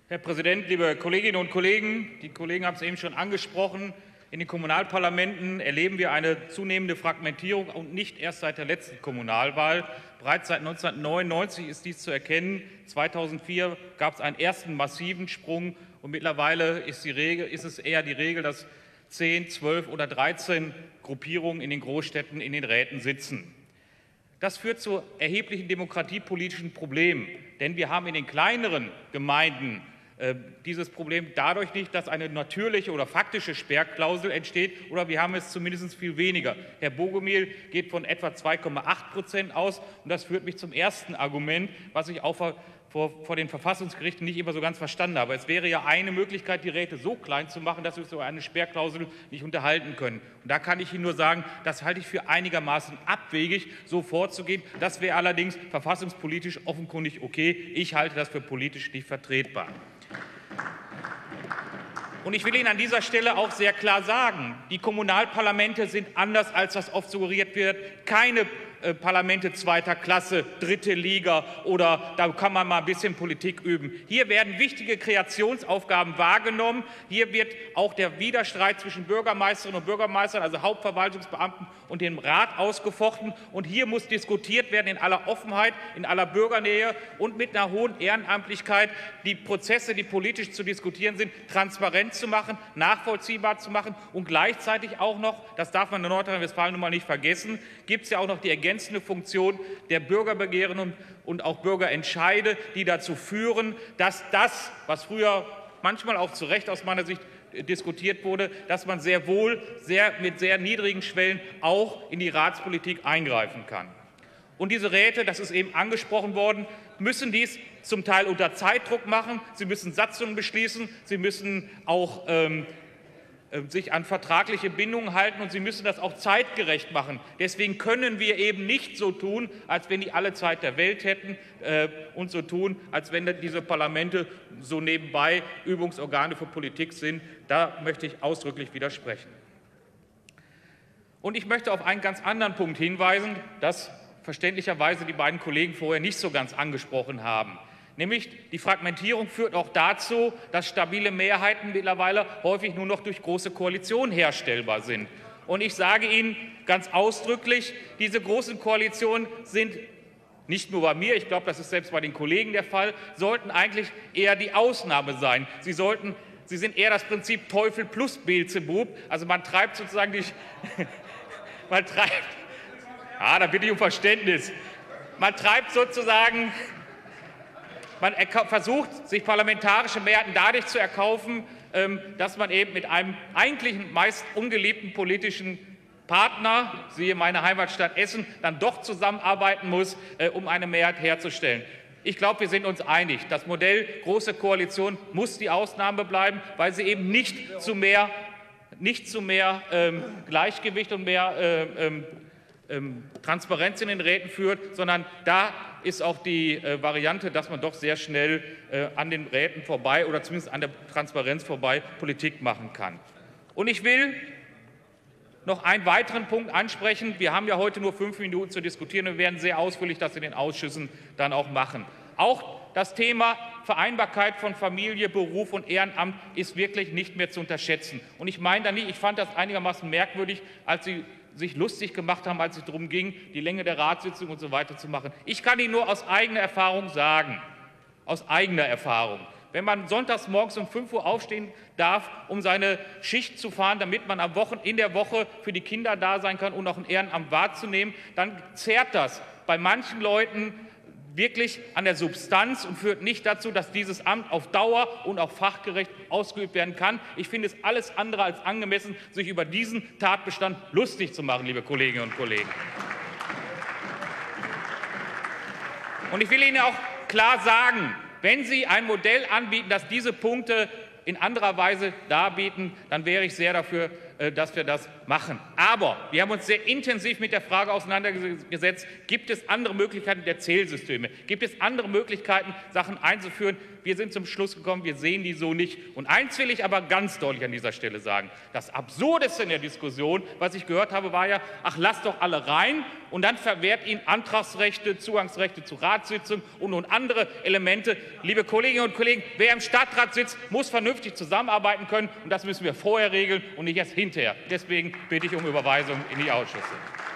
Herr Präsident, liebe Kolleginnen und Kollegen! Die Kollegen haben es eben schon angesprochen. In den Kommunalparlamenten erleben wir eine zunehmende Fragmentierung und nicht erst seit der letzten Kommunalwahl. Bereits seit 1999 ist dies zu erkennen. 2004 gab es einen ersten massiven Sprung und mittlerweile ist es eher die Regel, dass 10, 12 oder 13 Gruppierungen in den Großstädten in den Räten sitzen. Das führt zu erheblichen demokratiepolitischen Problemen, denn wir haben in den kleineren Gemeinden dieses Problem dadurch nicht, dass eine natürliche oder faktische Sperrklausel entsteht, oder wir haben es zumindest viel weniger. Herr Bogomil geht von etwa 2,8% aus, und das führt mich zum ersten Argument, was ich auch vor den Verfassungsgerichten nicht immer so ganz verstanden habe. Es wäre ja eine Möglichkeit, die Räte so klein zu machen, dass wir so eine Sperrklausel nicht unterhalten können. Und da kann ich Ihnen nur sagen, das halte ich für einigermaßen abwegig, so vorzugehen. Das wäre allerdings verfassungspolitisch offenkundig okay. Ich halte das für politisch nicht vertretbar. Und ich will Ihnen an dieser Stelle auch sehr klar sagen, die Kommunalparlamente sind anders, als das oft suggeriert wird, keine Parlamente zweiter Klasse, dritte Liga oder da kann man mal ein bisschen Politik üben. Hier werden wichtige Kreationsaufgaben wahrgenommen. Hier wird auch der Widerstreit zwischen Bürgermeisterinnen und Bürgermeistern, also Hauptverwaltungsbeamten, und dem Rat ausgefochten. Und hier muss diskutiert werden in aller Offenheit, in aller Bürgernähe und mit einer hohen Ehrenamtlichkeit, die Prozesse, die politisch zu diskutieren sind, transparent zu machen, nachvollziehbar zu machen. Und gleichzeitig auch noch, das darf man in Nordrhein-Westfalen nun mal nicht vergessen, gibt es ja auch noch die ergänzende Funktion der Bürgerbegehren und auch Bürgerentscheide, die dazu führen, dass das, was früher manchmal auch zu Recht aus meiner Sicht diskutiert wurde, dass man sehr wohl mit sehr niedrigen Schwellen auch in die Ratspolitik eingreifen kann. Und diese Räte, das ist eben angesprochen worden, müssen dies zum Teil unter Zeitdruck machen. Sie müssen Satzungen beschließen, sie müssen auch sich an vertragliche Bindungen halten, und sie müssen das auch zeitgerecht machen. Deswegen können wir eben nicht so tun, als wenn die alle Zeit der Welt hätten, und so tun, als wenn diese Parlamente so nebenbei Übungsorgane für Politik sind. Da möchte ich ausdrücklich widersprechen. Und ich möchte auf einen ganz anderen Punkt hinweisen, das verständlicherweise die beiden Kollegen vorher nicht so ganz angesprochen haben. Nämlich die Fragmentierung führt auch dazu, dass stabile Mehrheiten mittlerweile häufig nur noch durch große Koalitionen herstellbar sind. Und ich sage Ihnen ganz ausdrücklich, diese großen Koalitionen sind nicht nur bei mir, ich glaube, das ist selbst bei den Kollegen der Fall, sollten eigentlich eher die Ausnahme sein. Sie sind eher das Prinzip Teufel plus Beelzebub. Also man treibt sozusagen da bitte ich um Verständnis. Man versucht, sich parlamentarische Mehrheiten dadurch zu erkaufen, dass man eben mit einem eigentlich meist ungeliebten politischen Partner, siehe meine Heimatstadt Essen, dann doch zusammenarbeiten muss, um eine Mehrheit herzustellen. Ich glaube, wir sind uns einig. Das Modell große Koalition muss die Ausnahme bleiben, weil sie eben nicht zu mehr Gleichgewicht und mehr Transparenz in den Räten führt, sondern da ist auch die Variante, dass man doch sehr schnell an den Räten vorbei oder zumindest an der Transparenz vorbei Politik machen kann. Und ich will noch einen weiteren Punkt ansprechen. Wir haben ja heute nur 5 Minuten zu diskutieren und wir werden sehr ausführlich das in den Ausschüssen dann auch machen. Auch das Thema Vereinbarkeit von Familie, Beruf und Ehrenamt ist wirklich nicht mehr zu unterschätzen. Und ich meine da nicht, ich fand das einigermaßen merkwürdig, als Sie sich lustig gemacht haben, als es darum ging, die Länge der Ratssitzung und so weiter zu machen. Ich kann Ihnen nur aus eigener Erfahrung sagen, wenn man sonntags morgens um 5 Uhr aufstehen darf, um seine Schicht zu fahren, damit man in der Woche für die Kinder da sein kann und auch ein Ehrenamt wahrzunehmen, dann zehrt das bei manchen Leuten wirklich an der Substanz und führt nicht dazu, dass dieses Amt auf Dauer und auch fachgerecht ausgeübt werden kann. Ich finde es alles andere als angemessen, sich über diesen Tatbestand lustig zu machen, liebe Kolleginnen und Kollegen. Und ich will Ihnen auch klar sagen, wenn Sie ein Modell anbieten, das diese Punkte in anderer Weise darbieten, dann wäre ich sehr dafür, dass wir das machen. Aber wir haben uns sehr intensiv mit der Frage auseinandergesetzt, gibt es andere Möglichkeiten der Zählsysteme? Gibt es andere Möglichkeiten, Sachen einzuführen? Wir sind zum Schluss gekommen, wir sehen die so nicht. Und eins will ich aber ganz deutlich an dieser Stelle sagen. Das Absurdeste in der Diskussion, was ich gehört habe, war ja, ach, lasst doch alle rein und dann verwehrt ihnen Antragsrechte, Zugangsrechte zu Ratssitzungen und andere Elemente. Liebe Kolleginnen und Kollegen, wer im Stadtrat sitzt, muss vernünftig zusammenarbeiten können. Und das müssen wir vorher regeln und nicht erst hinterher. Deswegen bitte ich um Überweisung in die Ausschüsse.